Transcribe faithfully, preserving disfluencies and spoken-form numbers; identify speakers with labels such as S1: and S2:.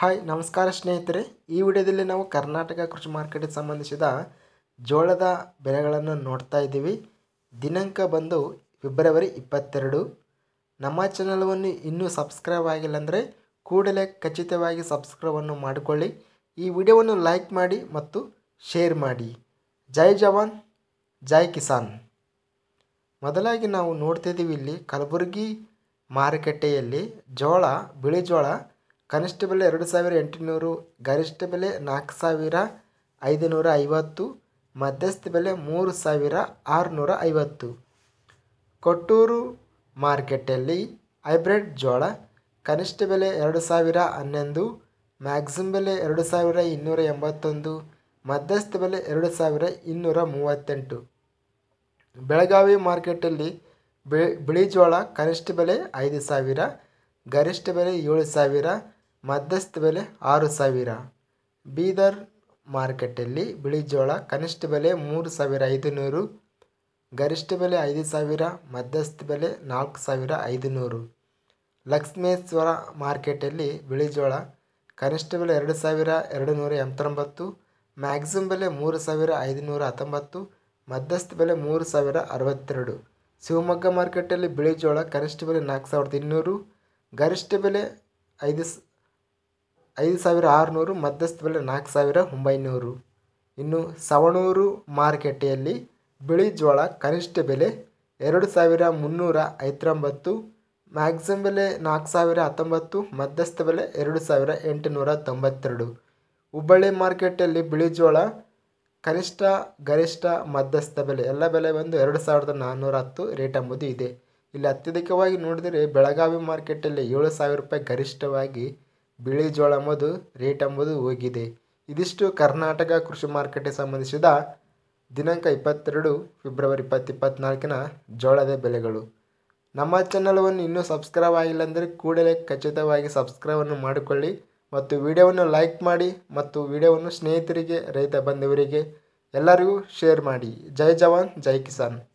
S1: Hi ನಮಸ್ಕಾರ ಸ್ನೇಹಿತರೆ, ಈ ವಿಡಿಯೋದಲ್ಲಿ ನಾವು ಕರ್ನಾಟಕ ಕೃಷಿ ಮಾರ್ಕೆಟ್ಗೆ ಸಂಬಂಧಿಸಿದ ಜೋಳದ ಬೆಲೆಗಳನ್ನು ನೋಡ್ತಾ ಇದ್ದೀವಿ. ದಿನಾಂಕ ಬಂದು ಫೆಬ್ರವರಿ ಇಪ್ಪತ್ತೆರಡು. ನಮ್ಮ ಚಾನಲವನ್ನು ಇನ್ನೂ ಸಬ್ಸ್ಕ್ರೈಬ್ ಆಗಿಲ್ಲ ಅಂದರೆ ಕೂಡಲೇ ಖಚಿತವಾಗಿ ಸಬ್ಸ್ಕ್ರೈಬನ್ನು ಮಾಡಿಕೊಳ್ಳಿ. ಈ ವಿಡಿಯೋವನ್ನು ಲೈಕ್ ಮಾಡಿ ಮತ್ತು ಶೇರ್ ಮಾಡಿ. ಜೈ ಜವಾನ್ ಜೈ ಕಿಸಾನ್. ಮೊದಲಾಗಿ ನಾವು ನೋಡ್ತಿದ್ದೀವಿ ಇಲ್ಲಿ ಕಲಬುರಗಿ ಮಾರುಕಟ್ಟೆಯಲ್ಲಿ ಜೋಳ ಬಿಳಿ ಜೋಳ ಕನಿಷ್ಠ ಬೆಲೆ ಎರಡು ಸಾವಿರ ಎಂಟುನೂರು, ಗರಿಷ್ಠ ಬೆಲೆ ನಾಲ್ಕು ಸಾವಿರ ಐದುನೂರ ಐವತ್ತು, ಮಧ್ಯಸ್ಥ ಬೆಲೆ ಮೂರು ಸಾವಿರ ಆರುನೂರ ಐವತ್ತು. ಕೊಟ್ಟೂರು ಮಾರ್ಕೆಟಲ್ಲಿ ಹೈಬ್ರಿಡ್ ಜೋಳ ಕನಿಷ್ಠ ಬೆಲೆ ಎರಡು ಸಾವಿರ ಹನ್ನೊಂದು, ಮ್ಯಾಕ್ಸಿಮ್ ಬೆಲೆ ಎರಡು ಸಾವಿರ ಇನ್ನೂರ ಎಂಬತ್ತೊಂದು, ಮಧ್ಯಸ್ಥ ಬೆಲೆ ಎರಡು ಸಾವಿರ ಇನ್ನೂರ ಮೂವತ್ತೆಂಟು. ಬೆಳಗಾವಿ ಮಾರ್ಕೆಟಲ್ಲಿ ಬಿಳಿ ಜೋಳ ಕನಿಷ್ಠ ಬೆಲೆ ಐದು ಸಾವಿರ, ಗರಿಷ್ಠ ಬೆಲೆ ಏಳು ಸಾವಿರ, ಮಧ್ಯಸ್ಥ ಬೆಲೆ ಆರು ಸಾವಿರ. ಬೀದರ್ ಮಾರ್ಕೆಟಲ್ಲಿ ಬಿಳಿ ಜೋಳ ಕನಿಷ್ಠ ಬೆಲೆ ಮೂರು ಸಾವಿರ ಐದುನೂರು, ಗರಿಷ್ಠ ಬೆಲೆ ಐದು ಸಾವಿರ, ಮಧ್ಯಸ್ಥ ಬೆಲೆ ನಾಲ್ಕು ಸಾವಿರ ಐದುನೂರು. ಲಕ್ಷ್ಮೇಶ್ವರ ಮಾರ್ಕೆಟಲ್ಲಿ ಬಿಳಿ ಜೋಳ ಕನಿಷ್ಠ ಬೆಲೆ ಎರಡು ಸಾವಿರ ಎರಡು ನೂರ ಎಂಬತ್ತೊಂಬತ್ತು, ಮ್ಯಾಕ್ಸಿಮ್ ಬೆಲೆ ಮೂರು ಸಾವಿರ ಐದುನೂರ ಹತ್ತೊಂಬತ್ತು, ಮಧ್ಯಸ್ಥ ಬೆಲೆ ಮೂರು ಸಾವಿರ ಅರವತ್ತೆರಡು. ಶಿವಮೊಗ್ಗ ಮಾರ್ಕೆಟಲ್ಲಿ ಬಿಳಿ ಜೋಳ ಕನಿಷ್ಠ ಬೆಲೆ ನಾಲ್ಕು ಸಾವಿರದ ಇನ್ನೂರು, ಗರಿಷ್ಠ ಬೆಲೆ ಐದು ಐದು ಸಾವಿರ ಆರುನೂರು, ಮಧ್ಯಸ್ಥ ಬೆಲೆ ನಾಲ್ಕು ಸಾವಿರ ಒಂಬೈನೂರು. ಇನ್ನು ಸವಣೂರು ಮಾರುಕಟ್ಟೆಯಲ್ಲಿ ಬಿಳಿ ಜೋಳ ಕನಿಷ್ಠ ಬೆಲೆ ಎರಡು ಸಾವಿರ ಮುನ್ನೂರ ಐವತ್ತೊಂಬತ್ತು, ಮ್ಯಾಕ್ಸಿಮ್ ಬೆಲೆ ನಾಲ್ಕು ಸಾವಿರ ಹತ್ತೊಂಬತ್ತು, ಮಧ್ಯಸ್ಥ ಬೆಲೆ ಎರಡು ಸಾವಿರ ಎಂಟುನೂರ ತೊಂಬತ್ತೆರಡು. ಹುಬ್ಬಳ್ಳಿ ಮಾರ್ಕೆಟಲ್ಲಿ ಬಿಳಿ ಜೋಳ ಕನಿಷ್ಠ ಗರಿಷ್ಠ ಮಧ್ಯಸ್ಥ ಬೆಲೆ ಎಲ್ಲ ಬೆಲೆ ಬಂದು ಎರಡು ಸಾವಿರದ ನಾನ್ನೂರ ಹತ್ತು ರೇಟ್ ಎಂಬುದು ಇದೆ. ಇಲ್ಲಿ ಅತ್ಯಧಿಕವಾಗಿ ನೋಡಿದರೆ ಬೆಳಗಾವಿ ಮಾರ್ಕೆಟಲ್ಲಿ ಏಳು ಸಾವಿರ ರೂಪಾಯಿ ಗರಿಷ್ಠವಾಗಿ ಬಿಳಿ ಜೋಳ ಎಂಬುದು ರೇಟ್ ಎಂಬುದು ಹೋಗಿದೆ. ಇದಿಷ್ಟು ಕರ್ನಾಟಕ ಕೃಷಿ ಮಾರ್ಕೆಟ್ಗೆ ಸಂಬಂಧಿಸಿದ ದಿನಾಂಕ ಇಪ್ಪತ್ತೆರಡು ಫೆಬ್ರವರಿ ಇಪ್ಪತ್ತು ಇಪ್ಪತ್ತ್ನಾಲ್ಕಿನ ಜೋಳದ ಬೆಲೆಗಳು. ನಮ್ಮ ಚಾನಲವನ್ನು ಇನ್ನೂ ಸಬ್ಸ್ಕ್ರೈಬ್ ಆಗಿಲ್ಲ ಅಂದರೆ ಕೂಡಲೇ ಖಚಿತವಾಗಿ ಸಬ್ಸ್ಕ್ರೈಬನ್ನು ಮಾಡಿಕೊಳ್ಳಿ ಮತ್ತು ವಿಡಿಯೋವನ್ನು ಲೈಕ್ ಮಾಡಿ ಮತ್ತು ವಿಡಿಯೋವನ್ನು ಸ್ನೇಹಿತರಿಗೆ ರೈತ ಬಂಧುವರಿಗೆ ಎಲ್ಲರಿಗೂ ಶೇರ್ ಮಾಡಿ. ಜೈ ಜವಾನ್ ಜೈ ಕಿಸಾನ್.